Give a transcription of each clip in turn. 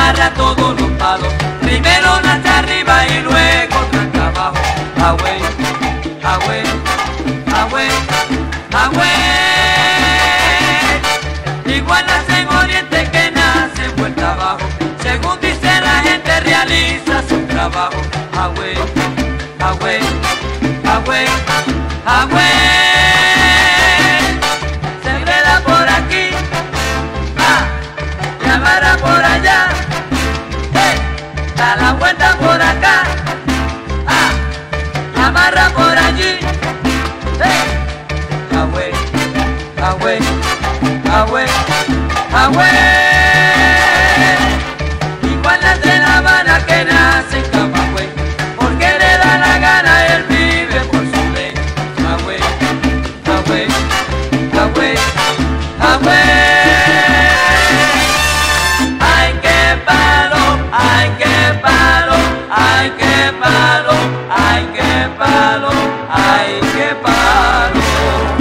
agarra todos los palos, primero lanza arriba y luego tranca abajo. Agüey, agüey, agüey, agüey. Igual nace en Oriente que nace en vuelta abajo, según dice la gente realiza su trabajo. Agüey, agüey, agüey, agüey. Se enreda por aquí, y amarra por allá, da la vuelta por acá, amarra por allí. Agüey, agüey, agüey, agüey. Igual nace en La Habana que nace en Camagüey, porque le da la gana, él vive por su ley. Agüey, agüey, agüey, agüey. Ay, qué palo, ay, qué palo, ay, qué palo, ay, qué palo, ay, qué palo.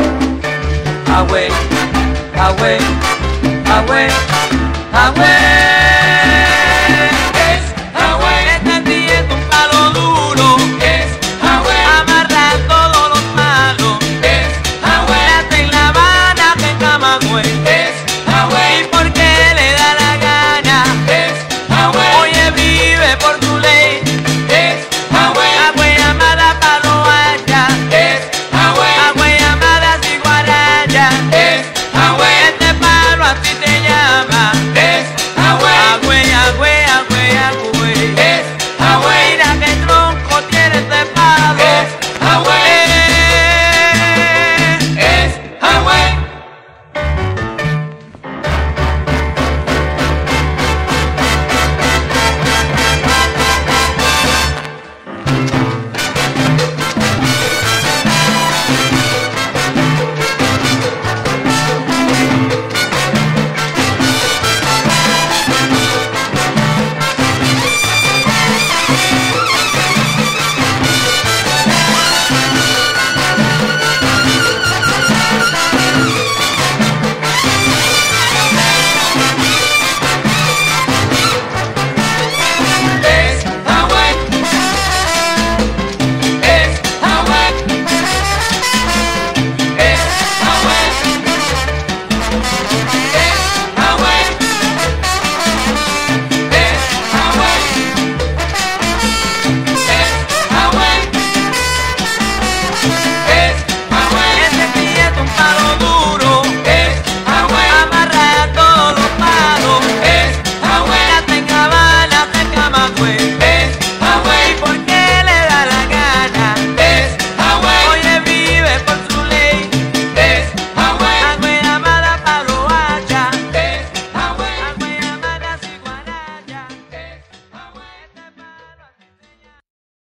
Agüey, agüey, agüey, agüey.